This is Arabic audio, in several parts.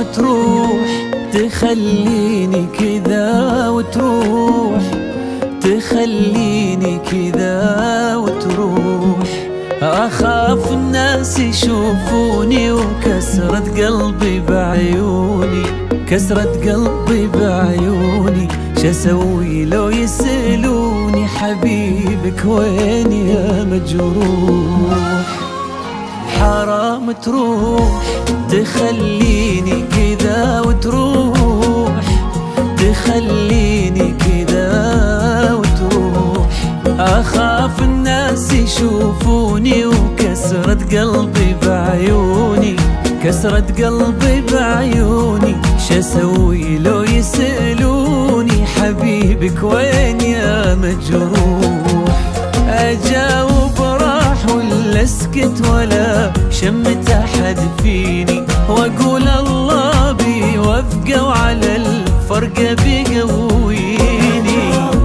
تروح تخليني كذا وتروح، تخليني كذا وتروح. أخاف الناس يشوفوني وكسرة قلبي بعيوني، كسرة قلبي بعيوني. شسوي لو يسألوني حبيبك وين يا مجروح؟ حرام تروح تخليني كذا وتروح، تخليني كذا وتروح. أخاف الناس يشوفوني وكسرة قلبي بعيوني، كسرة قلبي بعيوني. شسوي لو يسألوني حبيبك وين يا مجروح؟ أجاوب راح ولا اسكت ولا شمت أحد فيني، وأقول الله بيوفقه وعلى الفرقة بيقويني.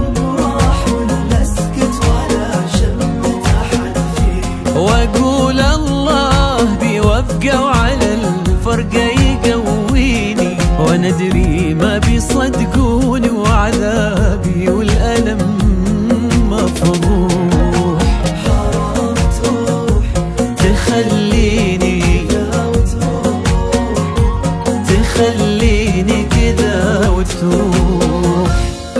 وأقول الله بيوفقه وعلى الفرقة يقويني. وأنا أدري ما بيصدقوني وعذابي والألم مفضوح. حرام تروح تخليني تخليني كذا وتروح.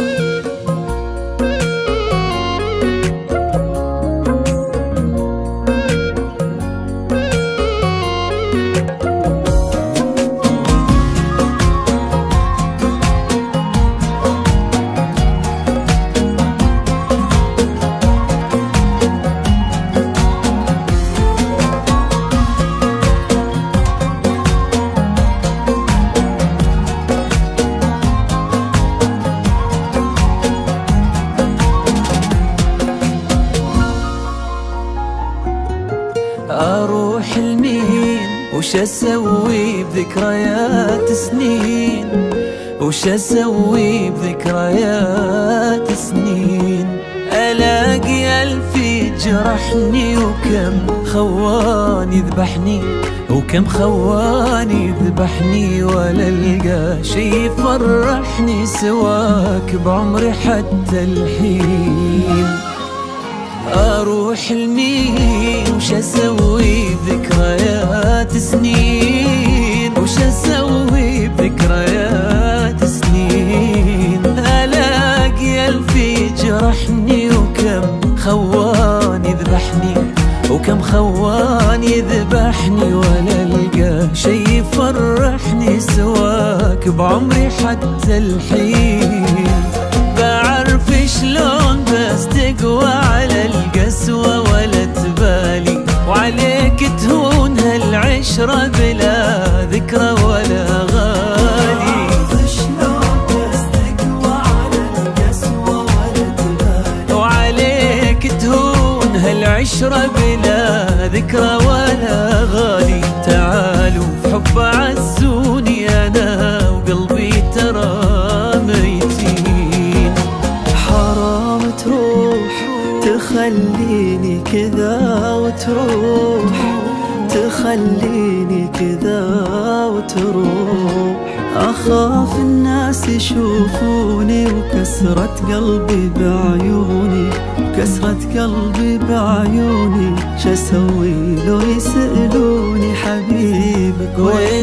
أروح لمين وش أسوي بذكريات سنين، وش أسوي بذكريات سنين. ألاقي ألف يجرحني وكم خواني ذبحني، وكم خواني ذبحني. ولا ألقى شي يفرحني سواك بعمري حتى الحين. أروح لمين وش أسوي بذكريات سنين، وش أسوي بذكريات سنين. ألاقي ألف يجرحني وكم خواني ذبحني، وكم خواني ذبحني. ولا ألقى شي يفرحني سواك بعمري حتى الحين. بعرف شلون بس تقوى على القسوة ولا تبالي، وعليك تهون هالعشرة بلا ذكرى ولا غالي. شلون بس تقوى على القسوة ولا تبالي، وعليك تهون هالعشرة بلا ذكرى ولا غالي. تعالوا في حب عزوني أنا وقلبي ترى ميتين. حرام تروح تخليني كذا وتروح، تخليني كذا وتروح. أخاف الناس يشوفوني وكسرة قلبي بعيوني، كسرة قلبي بعيوني. شسوي لو يسألوني حبيبك وين